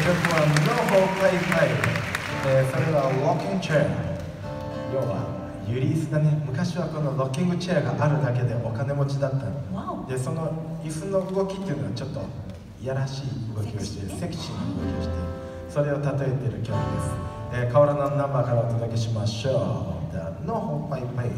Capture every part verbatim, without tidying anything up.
曲は「ノーホーパイパイ」、えー、それはロッキングチェア、要はユリ椅子だね。昔はこのロッキングチェアがあるだけでお金持ちだったので、その椅子の動きっていうのはちょっといやらしい動きをしている、セクシーな動きをしている、それを例えている曲です。えー、変わらないナンバーからお届けしましょう。The No Hope Bye Bye。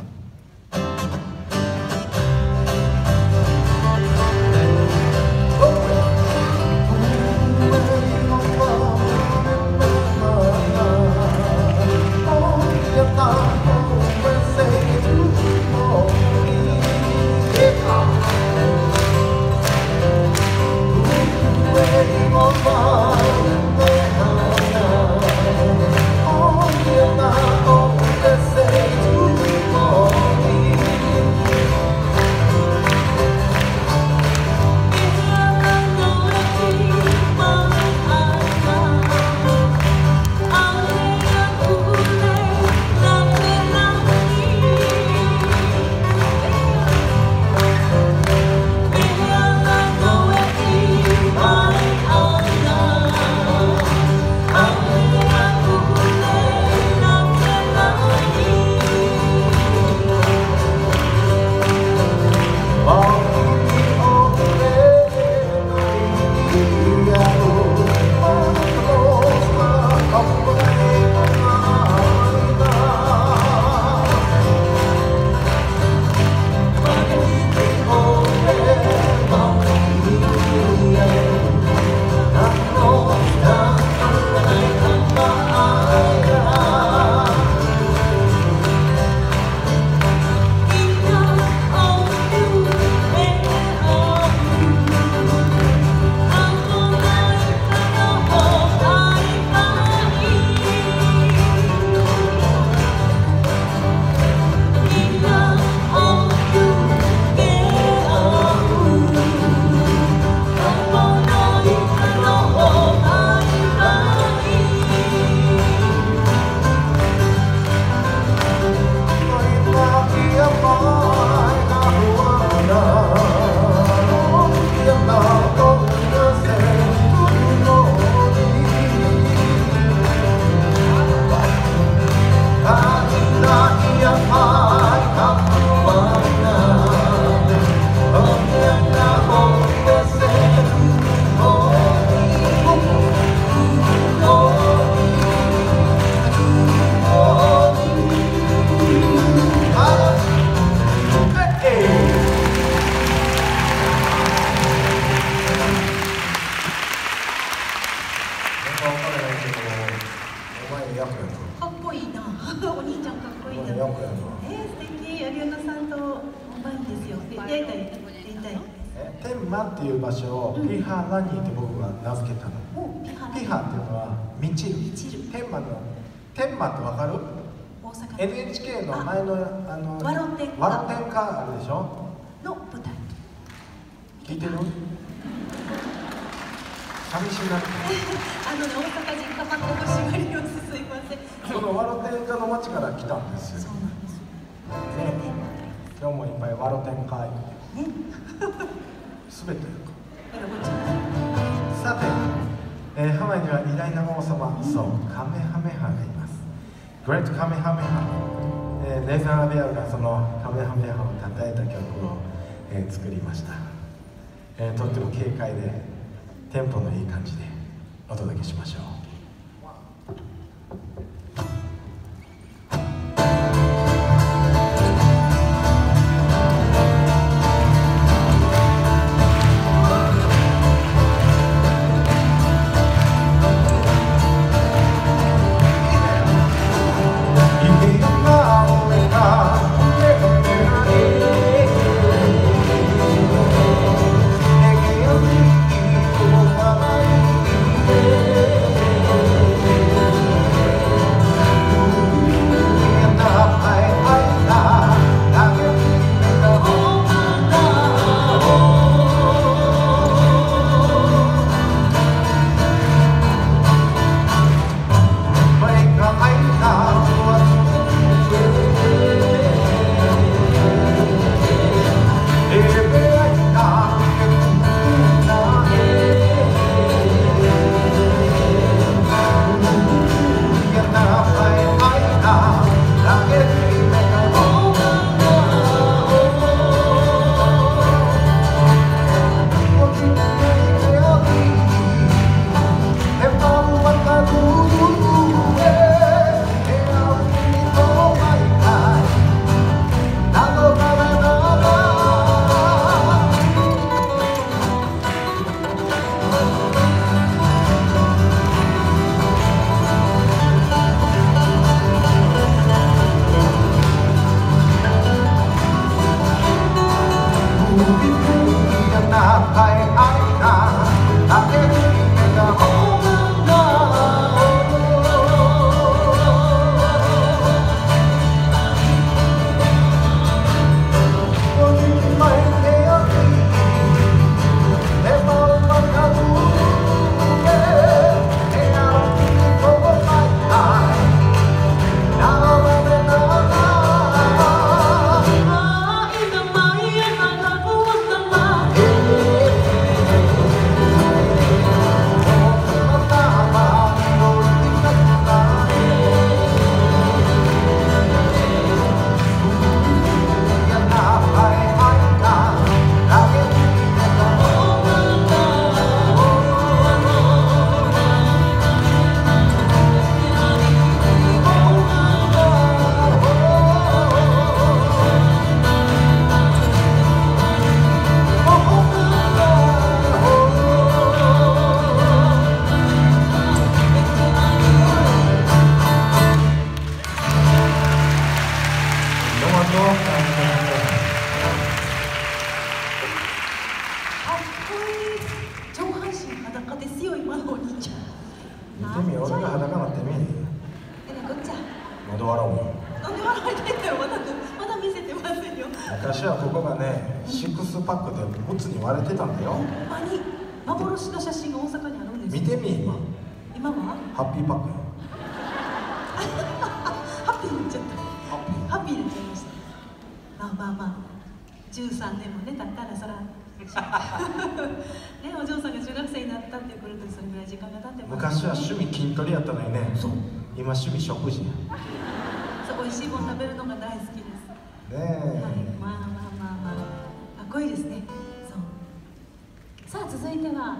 かっこいいな。お兄ちゃんかっこいいな。えー、素敵。有吉さんとうまいんですよ。やりたい、やりたい。 天満っていう場所をピハラニーって僕が名付けたの。ピハっていうのは満ちる。天満の天満ってわかる？ 大阪エヌエイチケー の前のあのワロテンワロテンカあるでしょ？ の舞台。 聞いてる？寂しいなって。 あのね、大阪人かまってほしがります。すいません。 そのワロテンカの町から来たんですよ。 そうなんです。 ね、今日もいっぱいワロテンカね。すべて。さて、えー、ハワイには偉大な王様、そう、カメハメハがいます。グレートカメハメハ。えー、ネイザン・アビアウがそのカメハメハをたたえた曲を、えー、作りました。えー、とっても軽快でテンポのいい感じでお届けしましょう。 Yeah. 昔はここがね、シックスパックでボツに割れてたんだよ。 あに幻の写真が大阪にあるんです。 見てみ今。 今は？ ハッピーパック。 ハッピーになっちゃった。ハッピー。ハッピーになっちゃいました。まあまあまあ。十三年もね経ったらそら。ね、お嬢さんが中学生になったっていうことでそれぐらい時間が経ってます、ね。 昔は趣味筋トレやったのにね。そう。今趣味食事や。 そう、美味しいもの食べるのが大好きです。 ねえ、 はい、まあまあまあまあ、かっこいいですね。そう。さあ、続いては。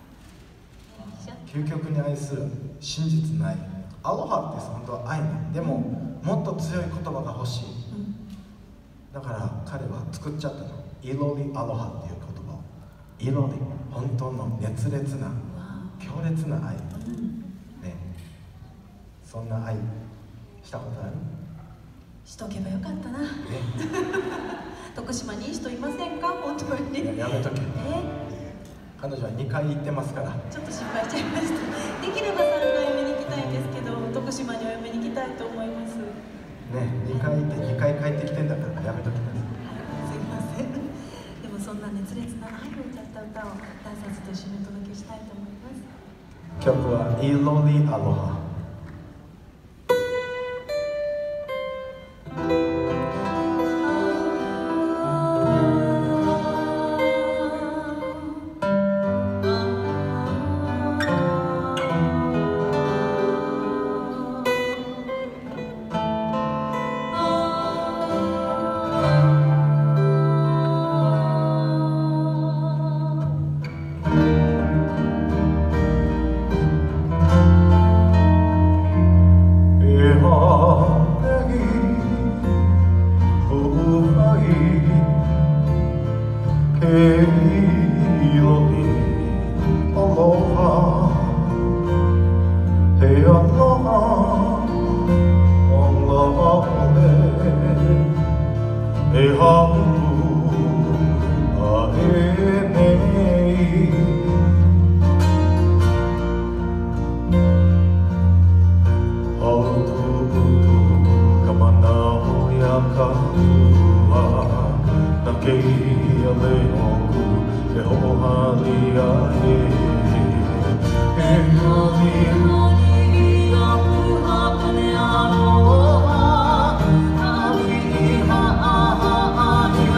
究極に愛する真実の愛。アロハって本当は愛ね。でも、もっと強い言葉が欲しい。うん、だから彼は作っちゃったの。イロリアロハっていう言葉を。イロリ、本当の熱烈な、強烈な愛。うん、ね。そんな愛したことある？ しとけばよかったな。徳島にいい人いませんか？本当にね。 やめとけ。え彼女はにかい行ってますから。 ちょっと心配しちゃいました。できればさんかいめに行きたいんですけど、徳島にお嫁に行きたいと思います。 ね、にかい行ってにかい帰ってきてんだからやめときます。 すいません。でもそんな熱烈な愛を歌った歌をダンサーズと一緒にお届けしたいと思います。 曲はイロリアロハ。 Hãy subscribe cho kênh Ghiền Mì Gõ để không bỏ lỡ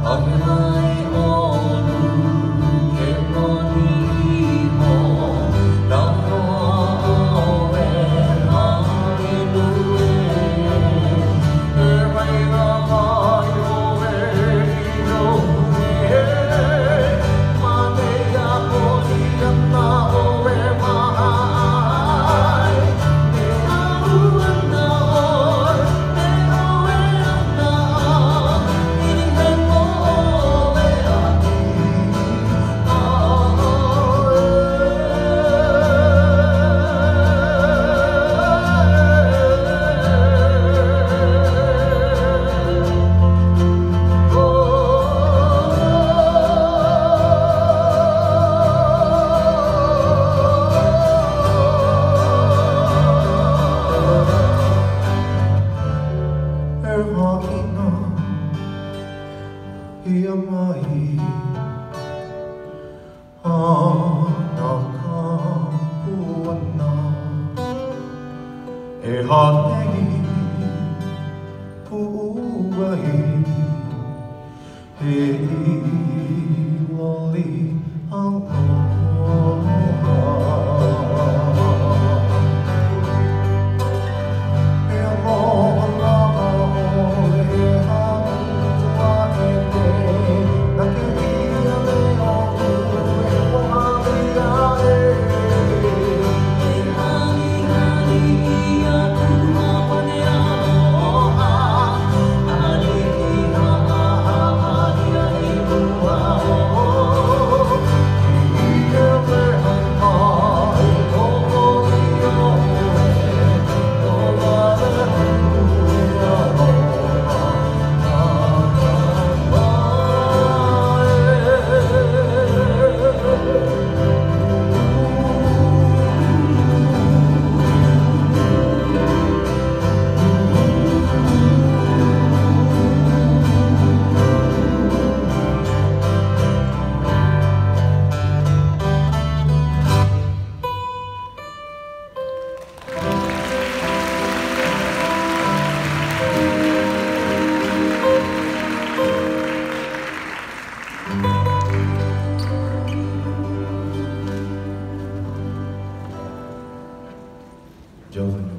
上手に